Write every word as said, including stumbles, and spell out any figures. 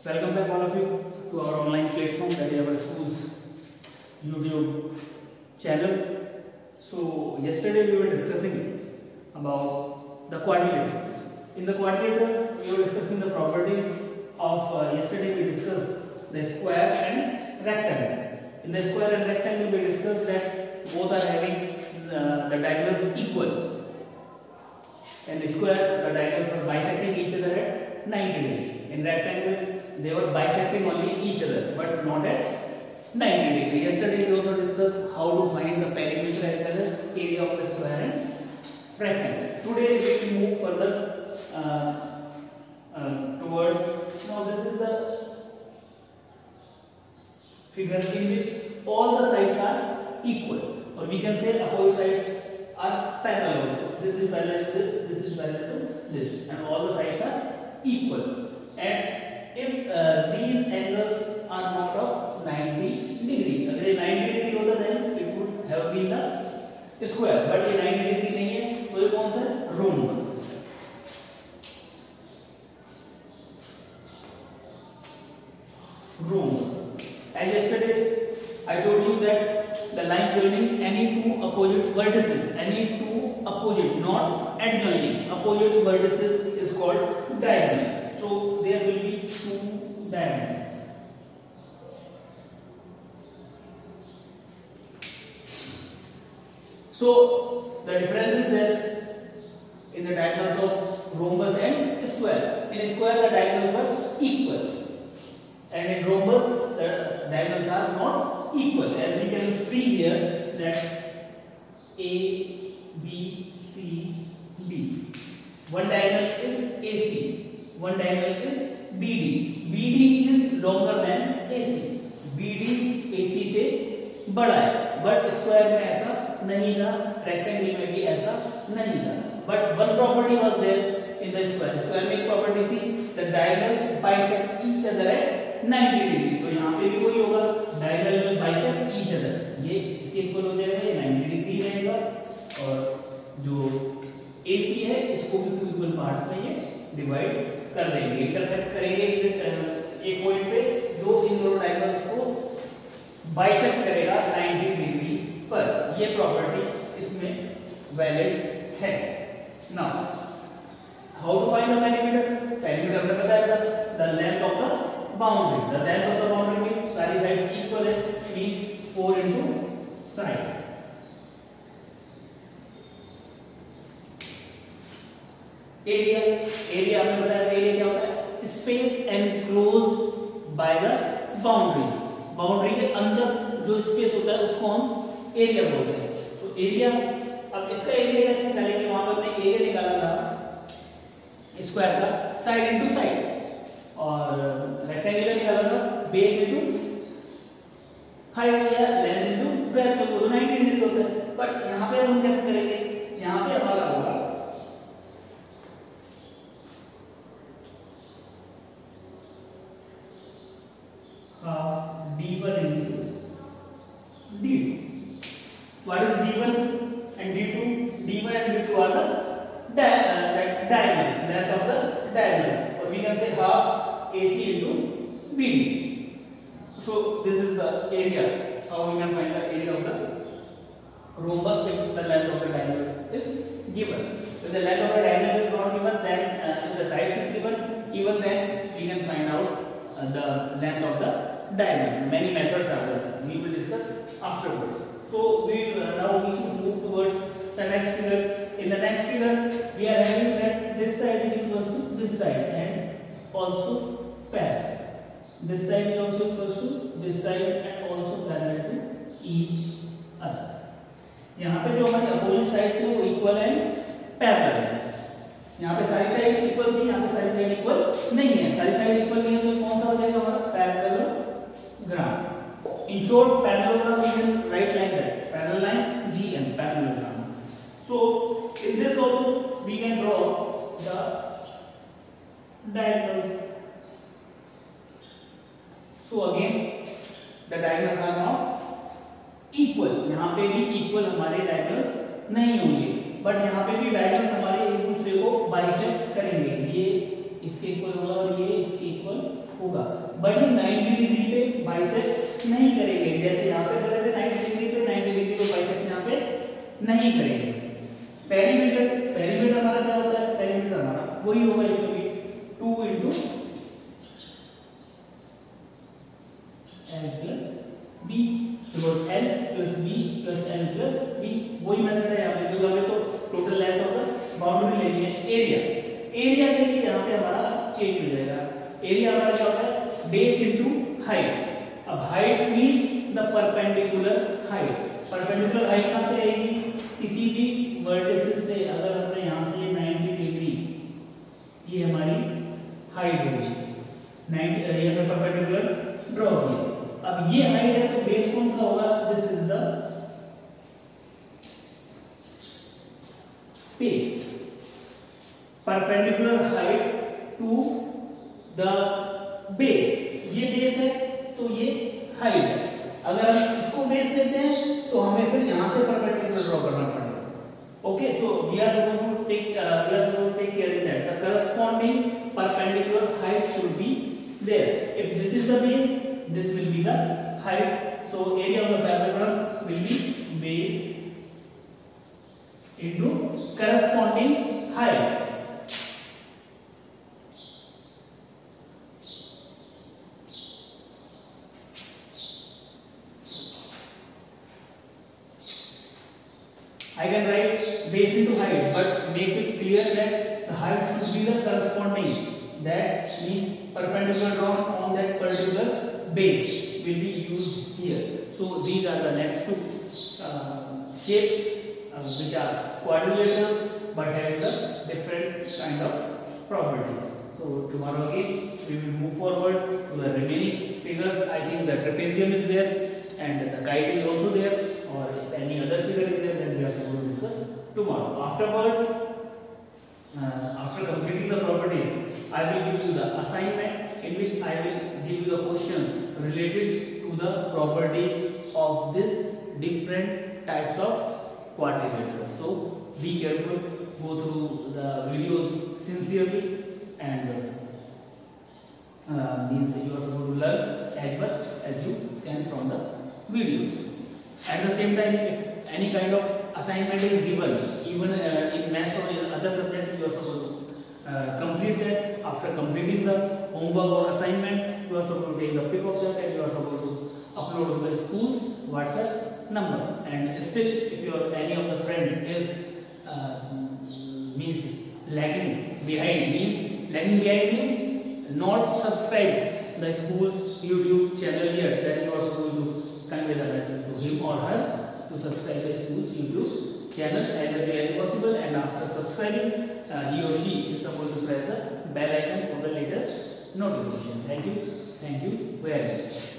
Welcome back all of you to our online platform, that is our school's YouTube channel. So yesterday we were discussing about the quadrilaterals. In the quadrilaterals we were discussing the properties of uh, yesterday we discussed the square and rectangle. In the square and rectangle we discussed that both are having uh, the diagonals equal. In the square the diagonals were bisecting each other at ninety degrees. In rectangle they were bisecting only each other but not at ninety degrees. Yesterday we also discussed how to find the perimeter as well as area of the square and rectangle. Today we will move further uh, uh, towards, now this is the figure in which all the sides are equal, or we can say opposite sides are parallel also. This is parallel to this, this is parallel to this, and all the sides are equal. And if uh, these angles are not of ninety degree, अगर ninety degree होता then it would have been the square, but ये ninety degree नहीं है, तो ये कौन सा है? Rhombus. Rhombus. As yesterday I told you that the line joining any two opposite vertices, any two opposite, not adjoining, opposite vertices is called diagonal. So there will be two diagonals. So the difference is there in the diagonals of rhombus and square. In square the diagonals were equal, and in rhombus the diagonals are not equal. As we can see here that A, B, C, D. One diagonal is A C. One diagonal is B D. B D is longer than A C. B D A C से बड़ा है, but square में ऐसा नहीं था, rectangle में भी ऐसा नहीं था. But one property was there in the square. Square में एक property थी, the diagonals bisect each other at ninety degree. तो यहाँ पे भी वही होगा, diagonal will bisect each other. ये इसके इक्वल हो जाएगा, ये ninety degree रहेगा, और जो A C है इसको भी two equal parts में ये डिवाइड कर देंगे, इंटरसेक्ट करेंगे एक पॉइंट पे जो इन दोनों डायगोनल्स को बाइसेक्ट करेगा ninety डिग्री पर. ये प्रॉपर्टी इसमें वैलिड है. Now how to find the perimeter? Perimeter हमने बताया था, the length of the boundary. The length of the boundary means सारी साइड्स इक्वल है, means four into side. Area, area आपने बताया एरिया क्या होता है? Space enclosed by the boundary. Boundary के अंदर जो स्पेस होता है उसको हम एरिया बोलते हैं. तो एरिया, अब इसका एरिया कैसे निकालेंगे? वहां पर हमने एरिया निकाला था स्क्वायर का साइड इनटू साइड, और रेक्टेंगल का निकाला था बेस इनटू हाइट या लेंथ इनटू ब्रेड्थ, तो ninety डिग्री होता है. बट यहां पे हम कैसे करेंगे? यहां पे हमारा होगा D one into D two. What is D one and D two? D one and D two are the di uh, that diagonals, length of the diagonals, or we can say half A C into B D. So this is the area. How we can find the area of the rhombus if the length of the diagonals is given. If the length of the diagonal is not given, then uh, if the sides is given, even then we can find out uh, the length of the diagonal. Many methods are there. We will discuss afterwards. So we uh, now we should move towards the next figure. In the next figure, we are having that this side is equal to this side and also parallel. This side is also equal to this side and also parallel to each other. यहाँ पे जो हमारी opposite sides है वो equal and parallel है. यहाँ पे सारी साइड इक्वल थी, यहाँ पे सारी साइड इक्वल नहीं है. सारी साइड इक्वल नहीं है तो कौन सा हो जाएगा हमारा? Parallelogram. In short, parallelogram we can write like that. Parallel lines G M, parallelogram. So in this also we can draw the diagonals. So again the diagonals are now equal. यहाँ पे भी equal हमारे diagonals नहीं होंगे, but यहाँ पे भी diagonals हमारे एक दूसरे को बाइसेक्ट करेंगे. ये इसके इक्वल होगा और ये इसके इक्वल होगा. बट नाइंटी डिग्री पे बाइसेक्ट नहीं करेंगे, जैसे यहाँ पे कर रहे थे नाइंटी डिग्री पे, नाइंटी डिग्री पे बाइसेक्ट यहाँ पे नहीं करेंगे। पेरीमीटर, पेरीमीटर हमारा क्या होता है, पेरीमीटर हमारा वही होगा इसमें भी two into L plus B, L plus B plus L plus B, वही मेथड है यहाँ पे, जो हमें तो टोटल लेंथ होगा, बाउंड्री लेनी है। एरिया, एरिया के लिए यहाँ पे हमारा चेंज हो जाएगा, एरिया हमारा क्या होता है बेस इंटू हाइट। अब height means the perpendicular height, perpendicular height कहाँ से आएगी, किसी भी वर्टिसेस से अगर हमने यहाँ से नाइंटी डिग्री, ये हमारी हाइट होगी, नाइंटी ये हमने परपेंडिकुलर ड्रॉ किया। अब ये हाइट है तो बेस कौन सा होगा, this is the base, perpendicular height to the base, ये बेस है तो ये हाइट है। अगर हम इसको बेस लेते हैं तो हमें फिर यहां से परपेंडिकुलर ड्रॉ करना पड़ेगा। Okay, so we are supposed to take we are supposed to take care in that the corresponding perpendicular height should be there. If this is the base, this will be the height, so area of the parallelogram will be base into corresponding height. I can write base into height, but make it clear that the height should be the corresponding, that means perpendicular drawn on that particular base will be used here. So these are the next two uh, shapes uh, which are quadrilaterals but have the different kind of properties. So tomorrow again we will move forward to the remaining figures. I think the trapezium is there and the kite is also there, or if any other figure is there, then we are supposed to discuss tomorrow. Afterwards, uh, after completing the properties, I will give you the assignment in which I will give you the questions related to the properties of this different types of quadrilaterals. So be careful, go through the videos sincerely, and uh, means you are supposed to learn as much as you can from the videos. At the same time, if any kind of assignment is given, even uh, in maths or in other subjects, you are supposed to uh, complete that. After completing the homework or assignment, you are supposed to take the pic of that and you are supposed to upload to the school's WhatsApp number. And still, if your any of the friend is uh, means lagging behind, means lagging behind means not subscribed the school's YouTube channel yet, then you are supposed to convey the message to him or her to subscribe the school's YouTube channel as early as possible. And after subscribing, uh, he or she is supposed to press the bell icon for the latest notification. Thank you. Thank you very much.